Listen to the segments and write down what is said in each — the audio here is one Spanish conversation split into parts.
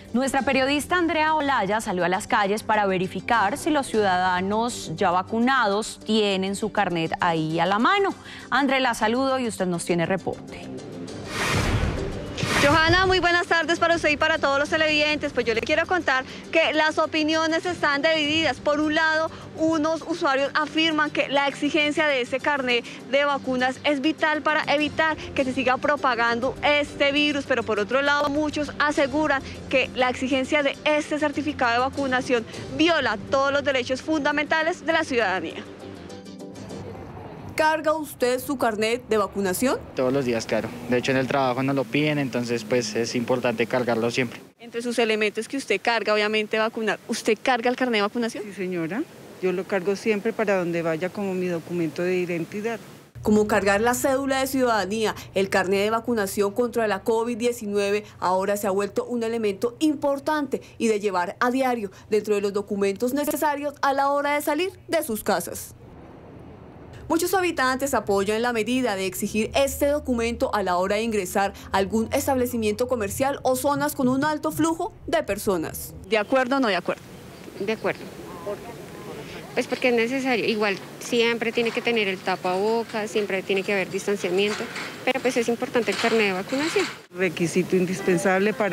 Nuestra periodista Andrea Olaya salió a las calles para verificar si los ciudadanos ya vacunados tienen su carnet ahí a la mano. Andrea, la saludo y usted nos tiene reporte. Johanna, muy buenas tardes para usted y para todos los televidentes. Pues yo le quiero contar que las opiniones están divididas. Por un lado, unos usuarios afirman que la exigencia de ese carnet de vacunas es vital para evitar que se siga propagando este virus, pero por otro lado, muchos aseguran que la exigencia de este certificado de vacunación viola todos los derechos fundamentales de la ciudadanía. ¿Carga usted su carnet de vacunación? Todos los días, claro. De hecho, en el trabajo nos lo piden, entonces pues es importante cargarlo siempre. Entre sus elementos que usted carga, obviamente vacunar, ¿usted carga el carnet de vacunación? Sí, señora. Yo lo cargo siempre para donde vaya como mi documento de identidad. Como cargar la cédula de ciudadanía, el carnet de vacunación contra la COVID-19 ahora se ha vuelto un elemento importante y de llevar a diario dentro de los documentos necesarios a la hora de salir de sus casas. Muchos habitantes apoyan la medida de exigir este documento a la hora de ingresar a algún establecimiento comercial o zonas con un alto flujo de personas. ¿De acuerdo o no de acuerdo? De acuerdo. ¿Por qué? Pues porque es necesario. Igual siempre tiene que tener el tapabocas, siempre tiene que haber distanciamiento, pero pues es importante el carnet de vacunación. Requisito indispensable para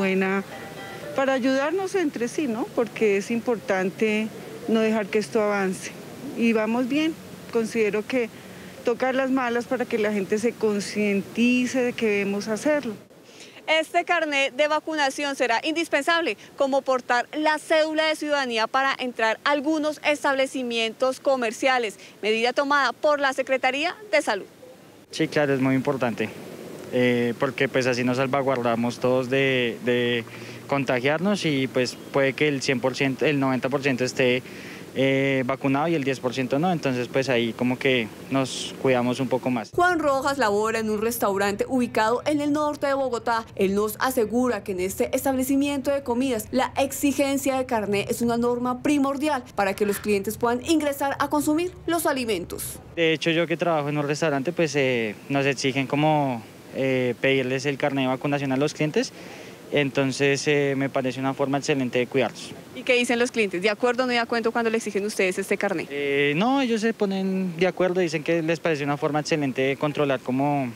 para ayudarnos entre sí, ¿no? Porque es importante no dejar que esto avance. Y vamos bien. Considero que tocar las malas para que la gente se concientice de que debemos hacerlo. Este carnet de vacunación será indispensable como portar la cédula de ciudadanía para entrar a algunos establecimientos comerciales, medida tomada por la Secretaría de Salud. Sí, claro, es muy importante, porque pues así nos salvaguardamos todos de contagiarnos y pues puede que el 100%, el 90% esté vacunado y el 10% no, entonces pues ahí como que nos cuidamos un poco más. Juan Rojas labora en un restaurante ubicado en el norte de Bogotá. Él nos asegura que en este establecimiento de comidas la exigencia de carnet es una norma primordial para que los clientes puedan ingresar a consumir los alimentos. De hecho, yo que trabajo en un restaurante pues nos exigen como pedirles el carnet de vacunación a los clientes. Entonces me parece una forma excelente de cuidarlos. ¿Y qué dicen los clientes? ¿De acuerdo o no de acuerdo cuando le exigen ustedes este carnet? No, ellos se ponen de acuerdo, dicen que les parece una forma excelente de controlar como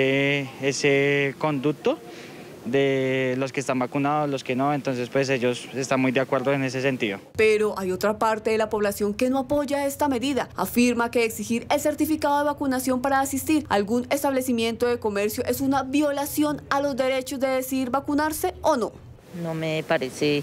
ese conducto de los que están vacunados, los que no, entonces pues ellos están muy de acuerdo en ese sentido. Pero hay otra parte de la población que no apoya esta medida. Afirma que exigir el certificado de vacunación para asistir a algún establecimiento de comercio es una violación a los derechos de decidir vacunarse o no. No me parece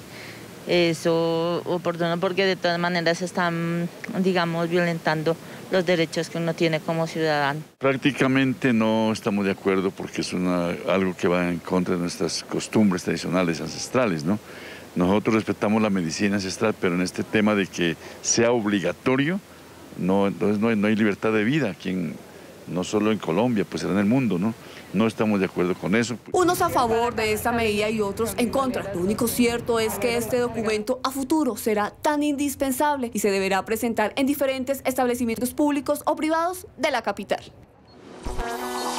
eso oportuno porque de todas maneras están, digamos, violentando los derechos que uno tiene como ciudadano. Prácticamente no estamos de acuerdo porque es algo que va en contra de nuestras costumbres tradicionales, ancestrales, ¿no? Nosotros respetamos la medicina ancestral, pero en este tema de que sea obligatorio, entonces no hay libertad de vida aquí no solo en Colombia, pues en el mundo, ¿no? No estamos de acuerdo con eso. Unos a favor de esta medida y otros en contra. Lo único cierto es que este documento a futuro será tan indispensable y se deberá presentar en diferentes establecimientos públicos o privados de la capital.